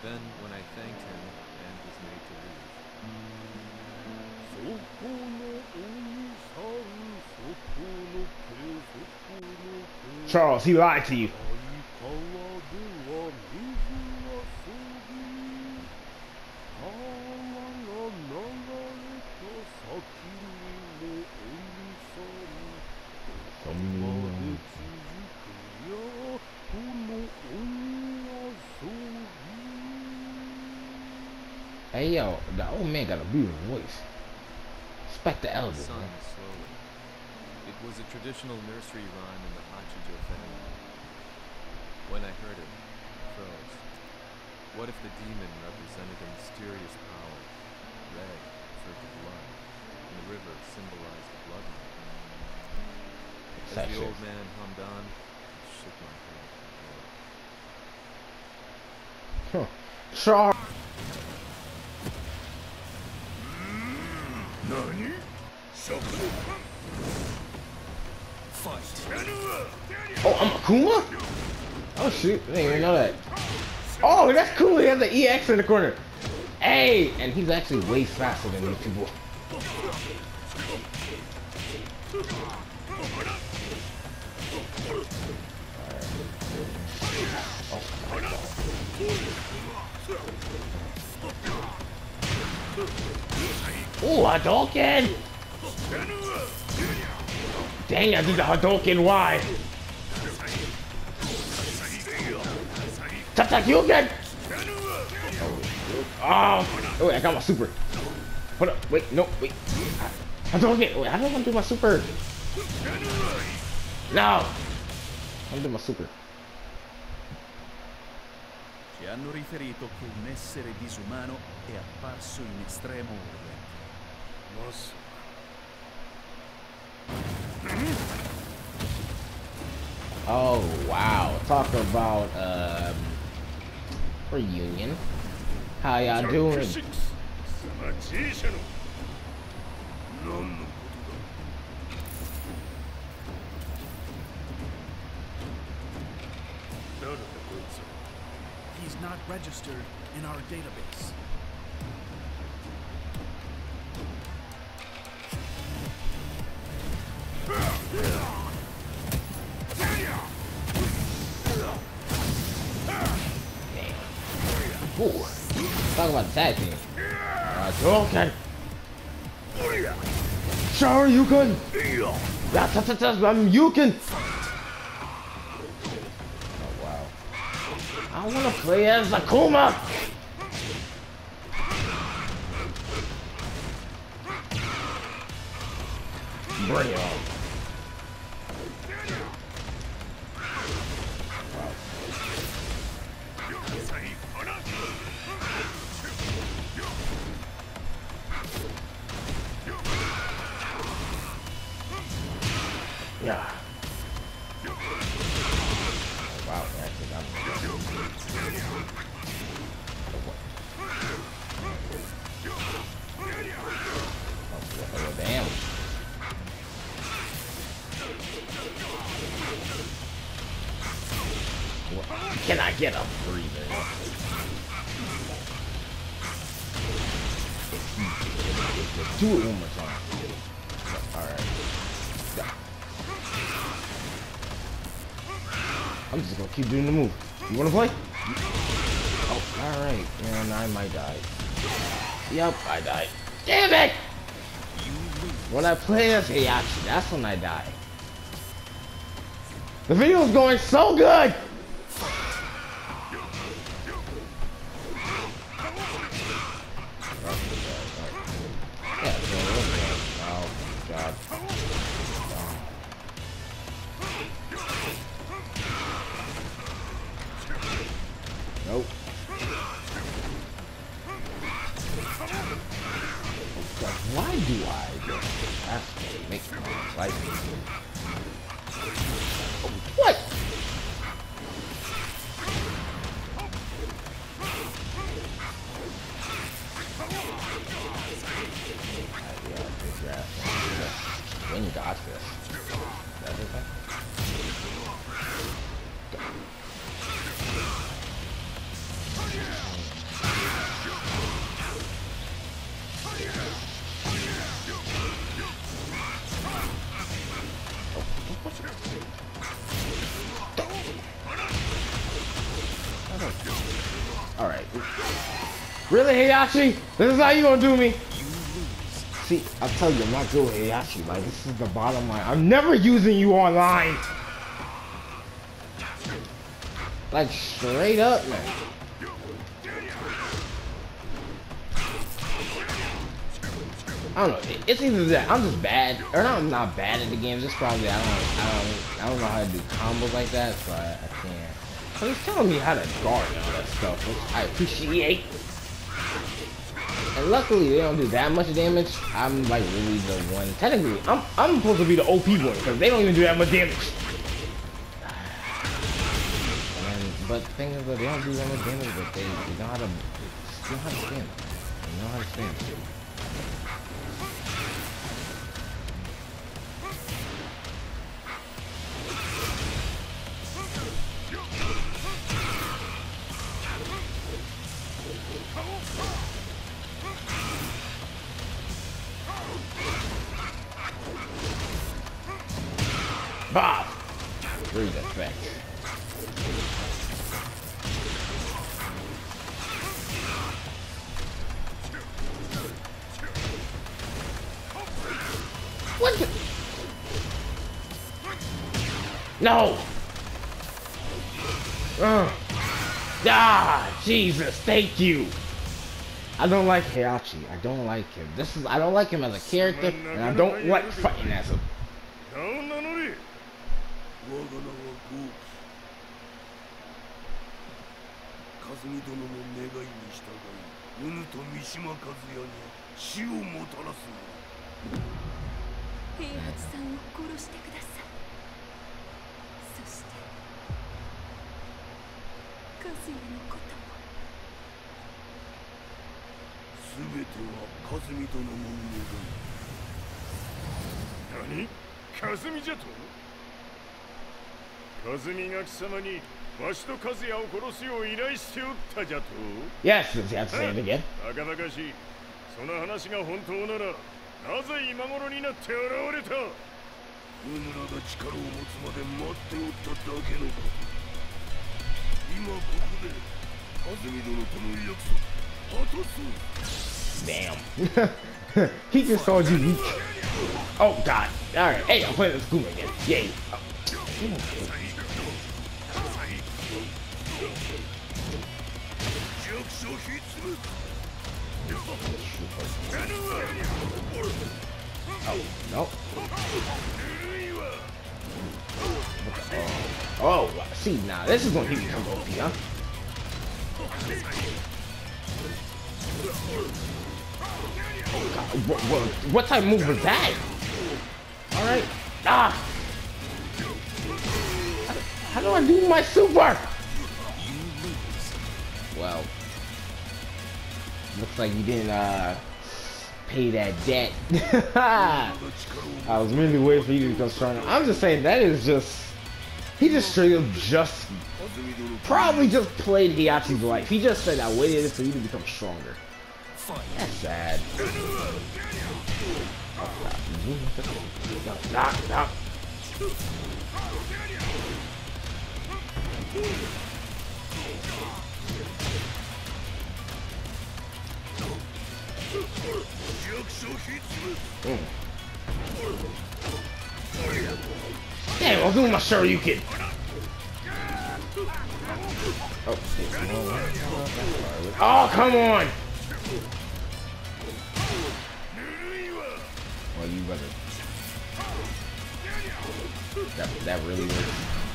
Then, when I thanked him and was made to leave, Charles, he lied to you. Hey yo, the old man got a beautiful voice. Respect the elders, sung man. slowly. It was a traditional nursery rhyme in the Hachijo family. When I heard it, I froze. What if the demon represented a mysterious power? Red referred to blood, and the river symbolized the bloodline. As the old man hummed on, I shook my head. Huh. Charles. Oh, I'm Akuma? Oh shoot, I didn't even know that. Oh, that's cool, he has the EX in the corner. Hey, and he's actually way faster than these people. Oh, Hadouken! Dang, I did the Hadouken, why? Tatakyuken! Oh, wait, I got my super. Hold up, wait, no, wait. Hadouken, wait, I don't want to do my super. No! I'm doing my super. Ci hanno riferito che un essere disumano è apparso in estremo oriente. Oh wow, talk about reunion. How y'all doing? He's not registered in our database. Ooh, talk about the tag team. Okay. Sure, you can. Yeah, you can. Oh wow. I want to play as Akuma. Bring it on. Yeah. Oh, wow, actually, oh, damn. Can I get a breather? Do it one more time. Alright. I'm just gonna keep doing the move. You wanna play? Oh, alright. Man, I might die. Yep, I died. Damn it! When I play as Heihachi, that's when I die. The video's going so good! Oh, God. Nope. Why do I just have to make my life? What? When you got this. Everything. Alright. Really, Heihachi? This is how you gonna do me? See, I'll tell you, I'm not good with Heihachi. Like, this is the bottom line. I'm never using you online. Like, straight up, man. I don't know. It's either that I'm just bad, or no, I'm not bad at the game. Just probably I don't know how to do combos like that, so I can't. So he's telling me how to guard and all that stuff, which I appreciate. And luckily they don't do that much damage. I'm like really the one. Technically, I'm supposed to be the OP one because they don't even do that much damage. But the thing is that they don't do that much damage, but they know how to stand. They know how to stand. Bob! Great effect. What the? No! Ah, Jesus, thank you! I don't like Heihachi. I don't like him. I don't like him as a character, and I don't like fighting as him. Yes, you have to say it again. Damn. He just called you weak. Oh god. Alright. Hey, I'm playing this Kuma again. Yay. Oh. Oh, no. Oh, see, now this is gonna hit me from OP, huh? Oh, God. What type of move was that? Alright. Ah! How do I do my super? Well, looks like you didn't pay that debt. I was really waiting for you to become stronger. I'm just saying that is just, he just straight up probably just played Heihachi's life. He just said I waited for you to become stronger. That's sad. Stop. Damn, I was doing my Shoryuken. Oh, come on! Well, you better. That really works.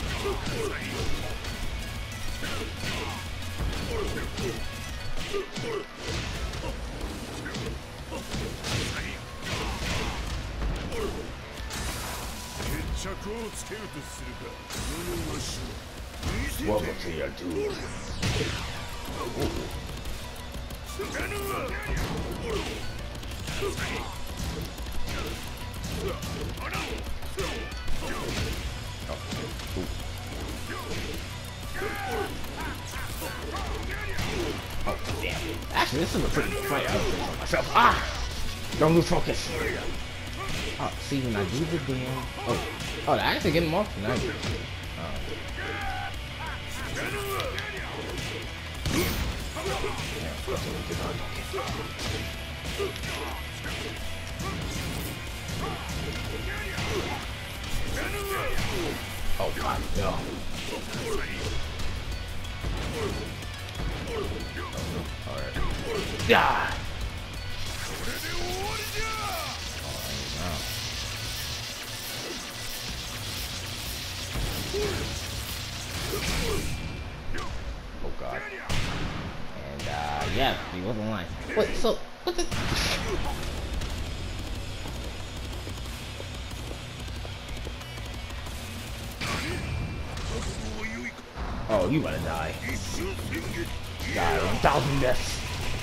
Welcome to your doom. Oh, damn. Actually, this is a pretty good fight. I was thinking for myself. Ah! Don't lose focus. Oh, see, when I do the damn... Oh, I actually get him off? Nice. Oh god, no. Alright. Yeah. Oh god. And yeah, he wasn't lying. Wait, so what the Oh, you gotta die. Die 1,000 deaths.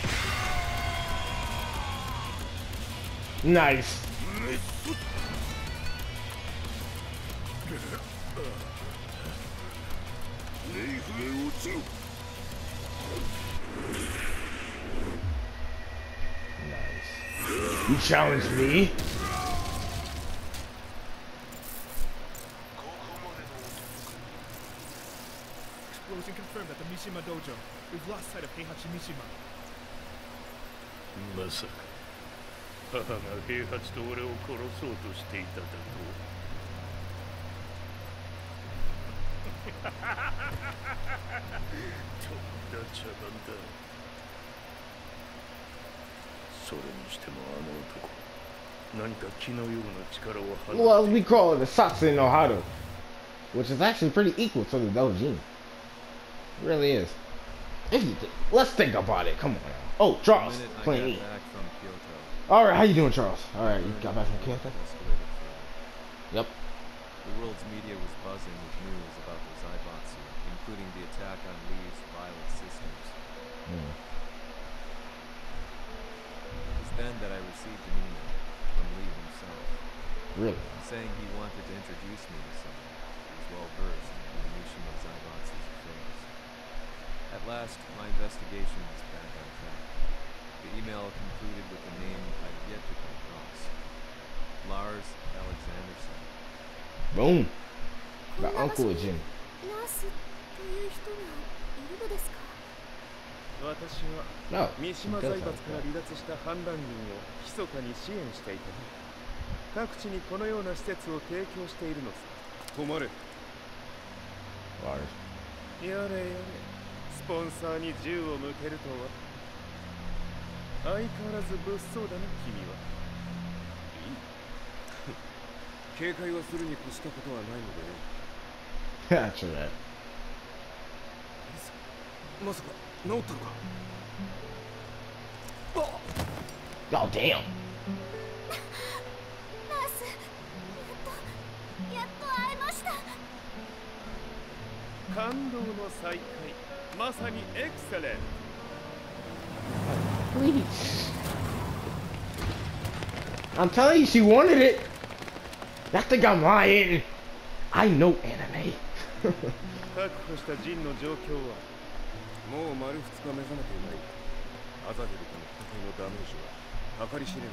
Nice. Nice. You challenged me? Explosion confirmed at the Mishima Dojo. We've lost sight of Heihachi Mishima. まさか母が平八と俺を殺そうとしていただととんだ茶番だそれにしてもあの男何か気のような力を放って Well, we call it the Satsu no Haru, which is actually pretty equal to the Dojin. It really is. If you let's think about it. Come on now. Oh, Charles, The minute I playing got me. back from Kyoto, All right, how you doing, Charles? All right, you got back from Kyoto? escalated further. Yep. The world's media was buzzing with news about the Zaibatsu, including the attack on Lee's violent systems. Mm. It was then that I received an email from Lee himself, Really? saying he wanted to introduce me to someone who was well versed in the Mishima Zaibatsu's affairs. At last, my investigation was back on track. The email concluded with a name I'd yet to come across. Lars Alexanderson. Boom. こん The な場 uncle 所 of に Jin. ナースという人がいるのですか？ 私は No. 三島 he 財 does 閥 like から that. 離脱した反乱軍を密かに支援していてね各地にこのような施設を提供しているのさ止まれ Lars. やれやれスポンサーに銃を向けるとは相変わらず物騒だな君はいい警戒はするに越したことはないのでね True that. まさか治ったのか Oh, damn. ナース、やっと会えました。 感動の再会まさにエクセレント Please. I'm telling you, she wanted it. That think I'm lying. I know anime. 確保したジンの状況はもう丸2日目覚めていないアザヘルとの戦いのダメージは計り知れないよ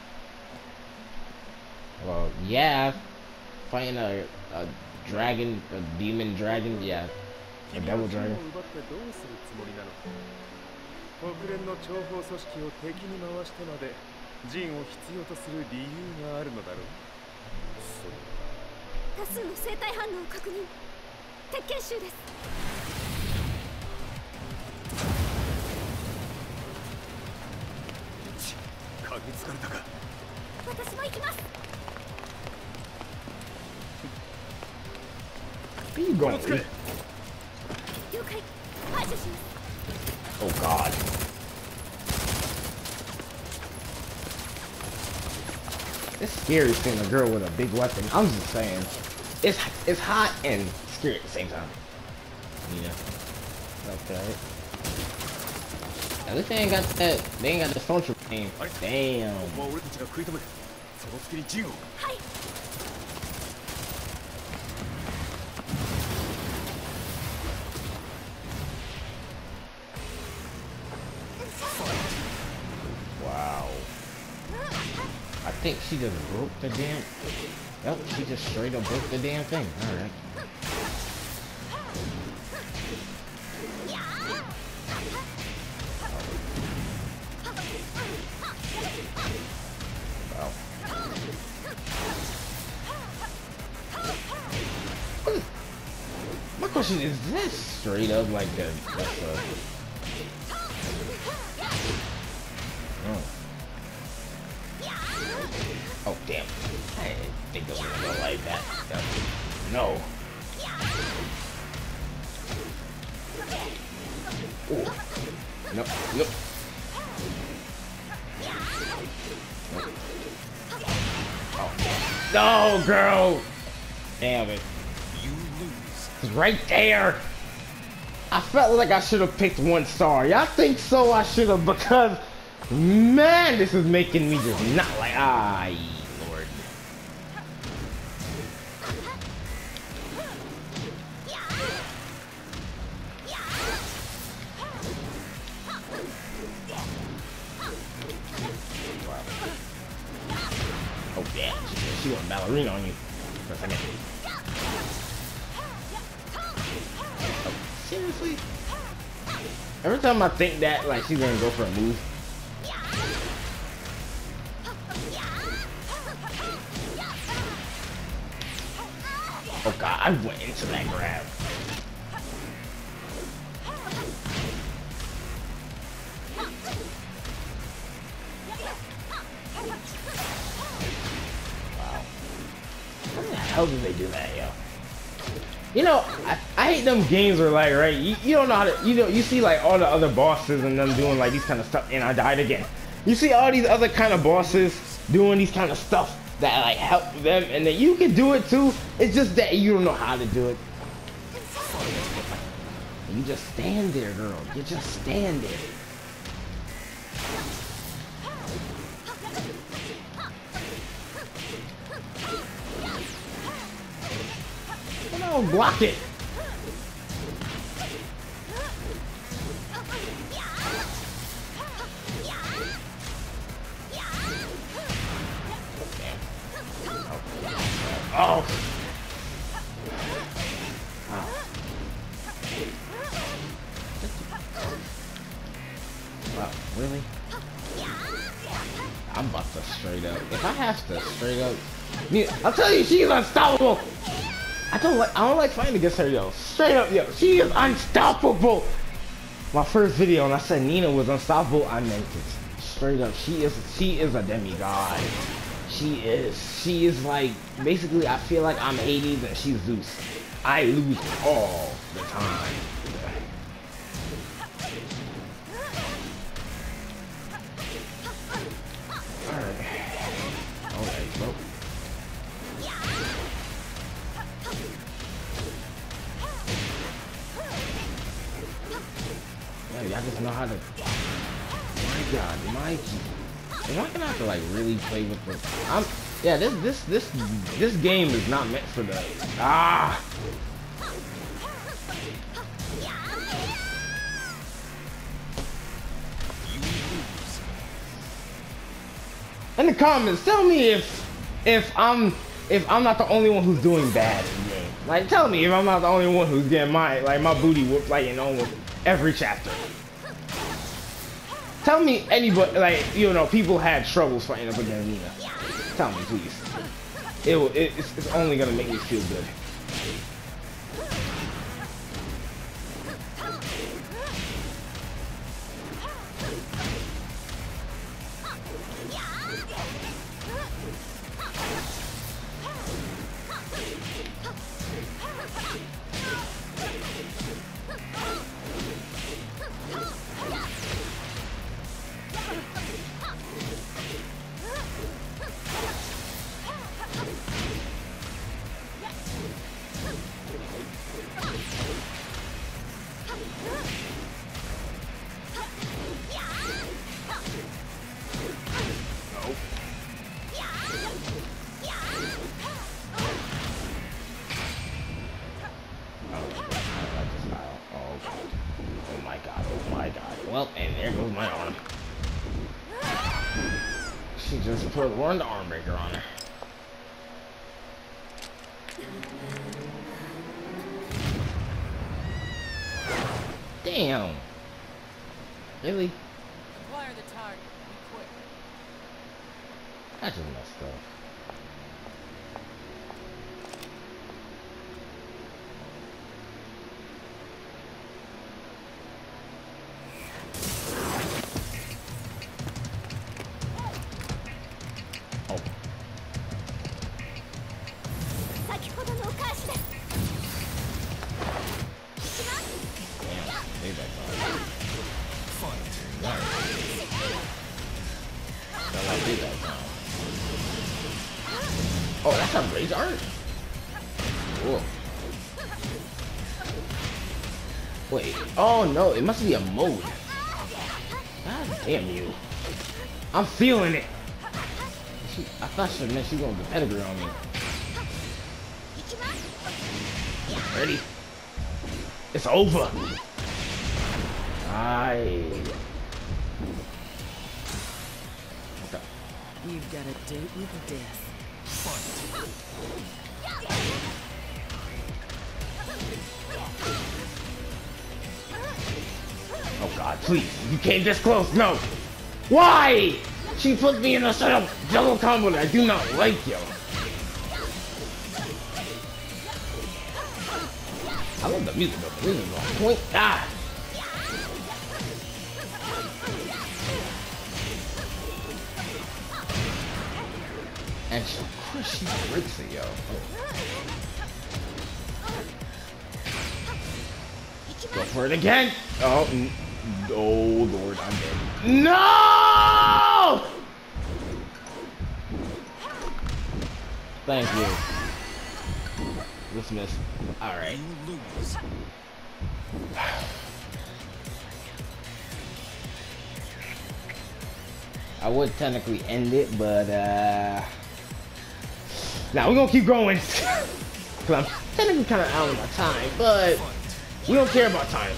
Well, yeah. Fighting a dragon, a demon dragon, yeah. A 君 devil はジンを dragon. 奪ってどうするつもりなのか国連の諜報組織を敵に回してまでジンを必要とする理由があるのだろうそれ多数の生体反応を確認。鉄拳集です。 嗅ぎつかれたか私も行きます。 Where you going? つけ Lee? 了解。排除します。 Oh God. It's scary seeing a girl with a big weapon. I'm just saying, it's hot and scary at the same time. Yeah. Okay. At least they ain't got that. They ain't got the social thing. Damn. ここは俺たちが食い止めるその隙にジンをはい。 Wow. I think she just broke the damn. Yep, she just straight up broke the damn thing. All right. question is this straight up like the oh. Oh damn. I didn't think it was gonna go like that. No. Ooh. Nope. Nope. Oh. No, girl. Damn it. You lose. It's right there. I felt like I should have picked 1 star. Y'all think so? I should have, because man, this is making me just not like Lord. Oh damn, she went ballerina on you for a second. Oh, seriously? Every time I think that, like, she's gonna go for a move. Oh god, I went into that grab. Wow. How the hell did they do that, yo? You know, I hate them games where, like, right, you don't know how to, you see like all the other bosses and them doing like these kind of stuff, and I died again. You see all these other kind of bosses doing these kind of stuff that like help them, and then you can do it too. It's just that you don't know how to do it. You just stand there, girl. You just stand there. No, block it. Oh. Wow, really? I'm about to straight up. If I have to straight up, I'll tell you, she's unstoppable. I don't like fighting against her, yo. Straight up, yo, she is unstoppable. My first video, and I said Nina was unstoppable, I meant it. Straight up, she is a demigod. She is like, basically, I feel like I'm Hades and she's Zeus. I lose all the time. Alright, bro. Yeah, y'all just know how to. My God, Mikey. Am I gonna have to like really play with this? Yeah, this game is not meant for the In the comments, tell me if I'm not the only one who's doing bad in the game. Like, tell me if I'm not the only one who's getting my booty whooped like in almost every chapter. Tell me anybody, like, you know, people had troubles fighting up against Nina. Tell me, please. It's only gonna make me feel good. Well, and there goes my arm. She just put one arm breaker on her. Damn. Really? Acquire the target. Be quick. I just messed up. have rage art? Cool. Wait. Oh no, it must be a mode. God damn you. I'm feeling it. I thought she meant she was going to pedigree on me. Ready? It's over. You've got a date with death. Oh god, please. You came this close. No. Why? She put me in a sort of double combo that I do not like, yo. I love the music, but the music is on point. Ah. And so Chris, she breaks it, yo. Go for it again. Oh, oh Lord, I'm dead. No! Thank you. Dismiss. All right. I would technically end it, but now we're gonna keep going. Cause I'm technically kind of out of my time, but we don't care about time.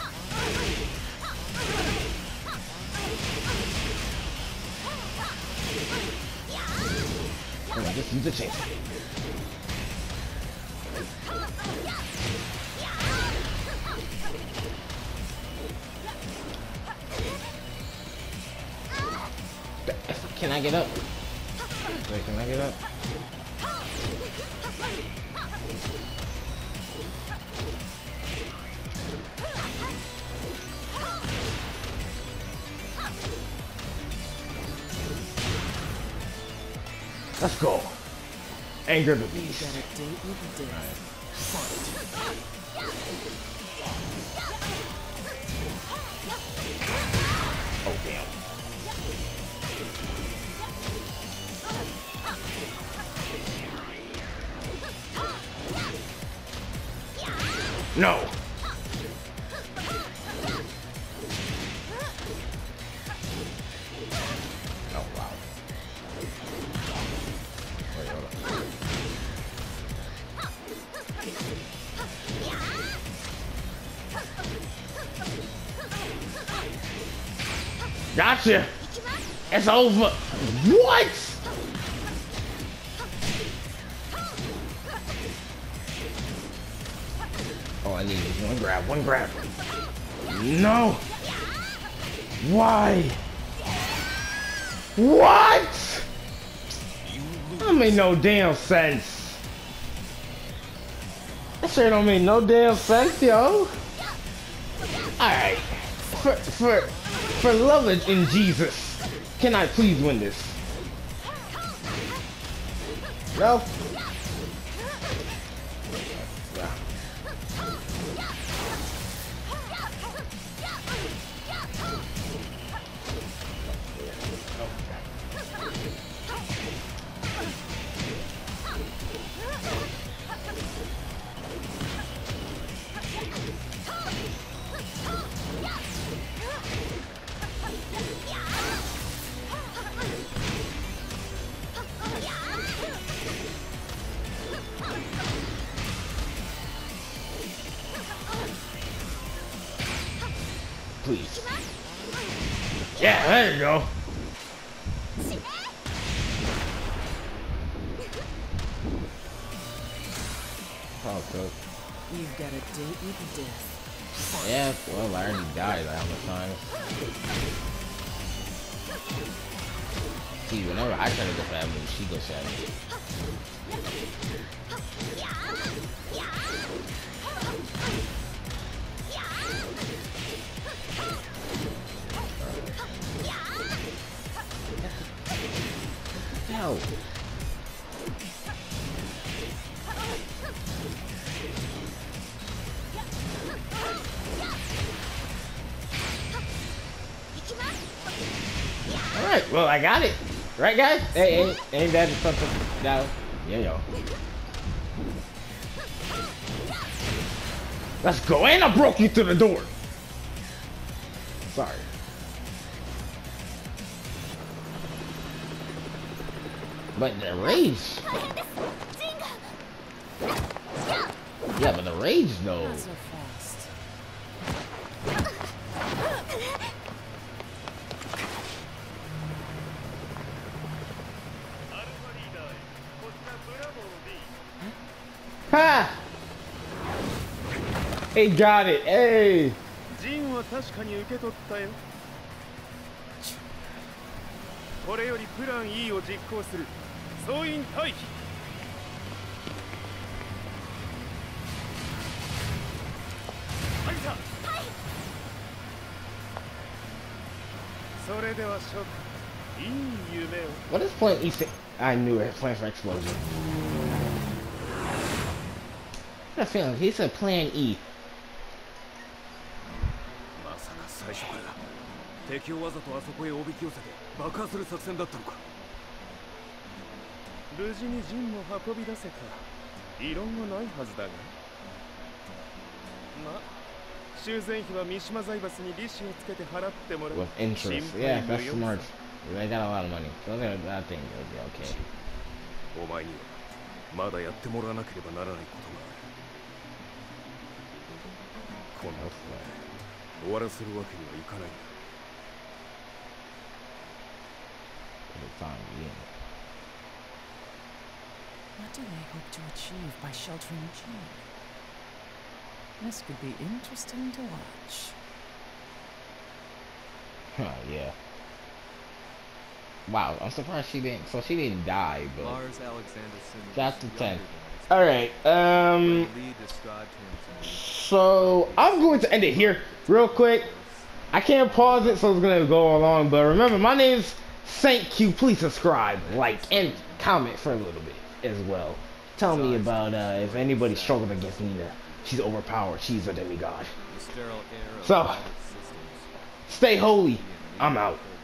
Come on, just use a chance. Can I get up? Wait, can I get up? Let's go. Anger the beast. Got a date with death. Oh damn. No. Oh wow. Wait, hold on. Gotcha. It's over. What? Oh, I need one grab, one grab. No. Why? What? That made no damn sense. That sure don't make no damn sense, yo. Alright. For love in Jesus, can I please win this? No? Yeah. Please. Yeah, there you go. Oh, cool. You've got a date with death. Yeah, well, I already died how much time. See, whenever I try to go for that move, she goes at me. No. Alright, well, I got it. Right, guys? Hey, ain't that something? No. Yeah, yo. Let's go. And I broke you through the door. Sorry. But the rage. Yeah, but the rage though. Not so fast. Ha! He got it. Hey. ジンは確かに受け取ったよ。これよりプラン E を実行する。総員退避。はいさ。それでは諸君、いい夢を。 What is Plan E? I knew it. Plan for explosion. I got a feeling he said Plan E. まさか最初から敵をわざとあそこへおびき寄せて爆破する作戦だったのか。無事にジンも運び出せた。異論はないはずだが。まあ、修繕費は三島財閥に利子をつけて払ってもらう。 With interest. Yeah, that's smart. They got a lot of money. So I think it'll be okay. お前にはまだやってもらわなければならないことがある。こんなことで終わらせるわけにはいかないんだ。 For the time being. What do they hope to achieve by sheltering Jean? This could be interesting to watch. Huh, yeah. Wow, I'm surprised she didn't. So she didn't die, but. Lars Alexanderson. Chapter was 10. younger All right. than Lee described him to me. So I'm going to end it here real quick. I can't pause it, so it's gonna go along. But remember, my name's Saint Q. Please subscribe, like, and comment for a little bit as well. Tell me about if anybody's struggling against Nina. She's overpowered. She's a demigod. The sterile air of So, Lars' systems. stay holy. I'm out.